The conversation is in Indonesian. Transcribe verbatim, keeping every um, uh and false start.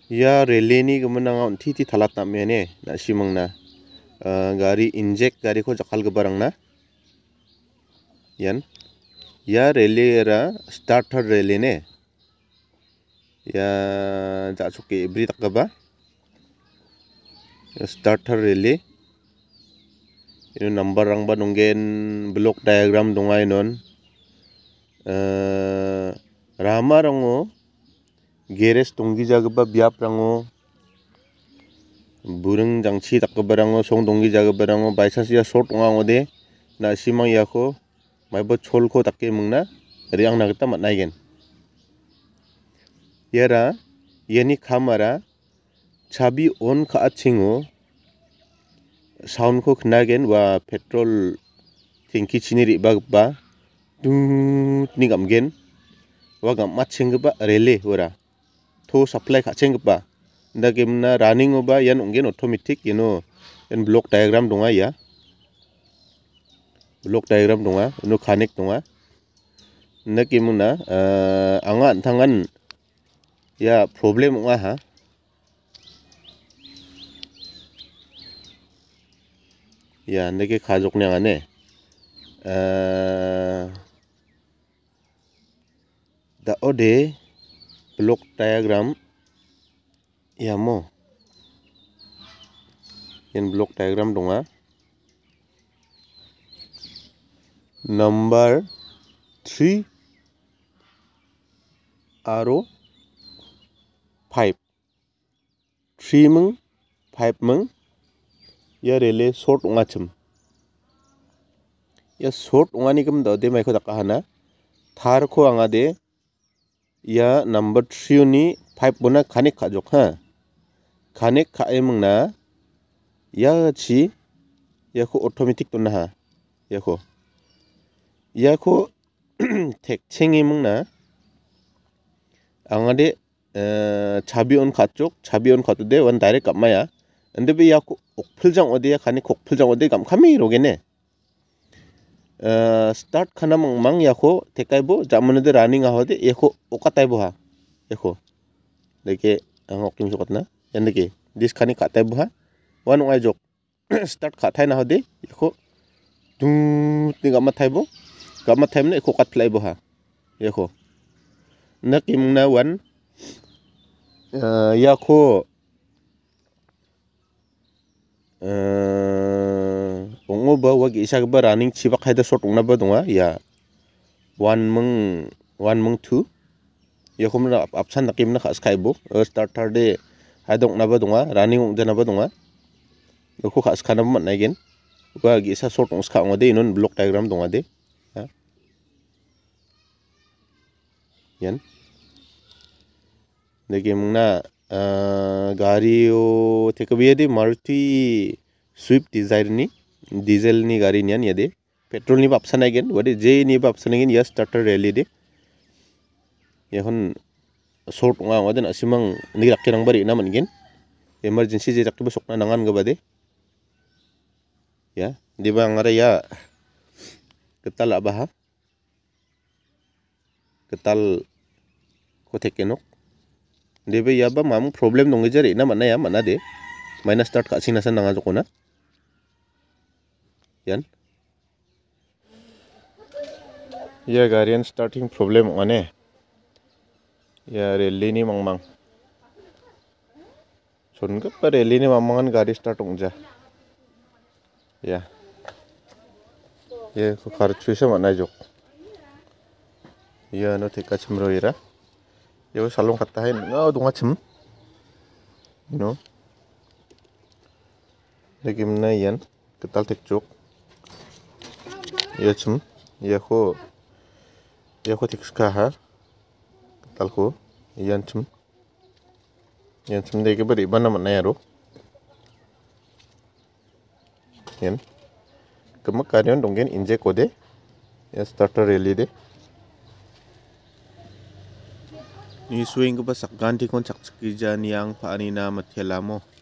Ya rally ni kemenangan titi talat nak mene nak simang na uh, gari injek gari ko jakal kebarang na yan ya rally era starter rally ne ya jak suki beri tak keba starter rally ini number rang ba nunggen block diagram dongai non uh, rama rango geres tunggi jagaba biap rango burung jangchi tak kebarango song tunggi jaga barango by chance ya short ngang ode na simang ya ko mai bo chol ko takke mungna riang na kita mat naigen yara yani kamera chabi on ka achingo sound ko knagen wa petrol tingki chini ri ba ba dung ni gamgen wa gam mat chingba relay wara to supply ka chengba nda gemna running oba yan ungen automatic you know yan block diagram donga ya block diagram donga no connect donga nda gemna uh, anga tangan ya problem nga ha ya nege khajok nya ane uh, da ode block diagram ya mo yan block diagram donga number three aro five three mung five mung ya rele short unga chum ya short unga ni kem da de mai ko dakahana thar ko anga de ya number three ni five bona khanik khajok ha khanik khae mungna ya chi ya ko automatic to na ha ya ko ya ko tek chengi mungna angade uh, chabi on khachok chabi on khatu de one direct kamaya ande be ya ko okphuljang ode ya khani kokphuljang ode gam khami rogene uh, start khana mang mang ya ko tekai bo jamane de running a hode ya ko okatai bo ha ya ko deke angok kim sokot na yan deke dis khani khatai bo ha wan ngai jok start khatai na hode ya ko dung ni gam thai bo gam thai ne ko kat play bo ha ya ko na kim na wan uh, ya ko uh, ongo ba wagi isa ba running chibak haida shot ongna ba donga ya one mung one mung two ya ko na option nakim na khas khaibo starter de haidong na ba donga running ong jana ba donga ko khas khana mat naigen wa gi sa short ong ska ong de non block diagram donga de ha yan dege mungna gari o tekabiye de Maruti Swift Desire ni diesel ni gari nian ya de petrol ni option naigen wade je ni option naigen ya starter rally de এখন short nga waden asimang nirak kirang bari naman gen emergency je takto besok na nangan gabade ya di ba ngara ya ketal abaha ketal kotekenok debe ya ba mam problem dong jari na mana ya mana de maina start ka sina san nanga jokona yan ya garian starting problem one ya rally ni mang-mang sun ka pa rally ni mang-mangan gari start ongja ya ye ko kharchu sa manai jok ya no theka chimro ira yo salong khatta hai nga dunga chim you know lekim na yan ketal tek jok ya chim ya ko ya ko tikska ha talko yan chum yan chum de ke bari bana man yaro yan kemak karyon donggen injek kode ya starter rally de ni swing ko ba sakganti kon chakchki jan yang paani na mathelamo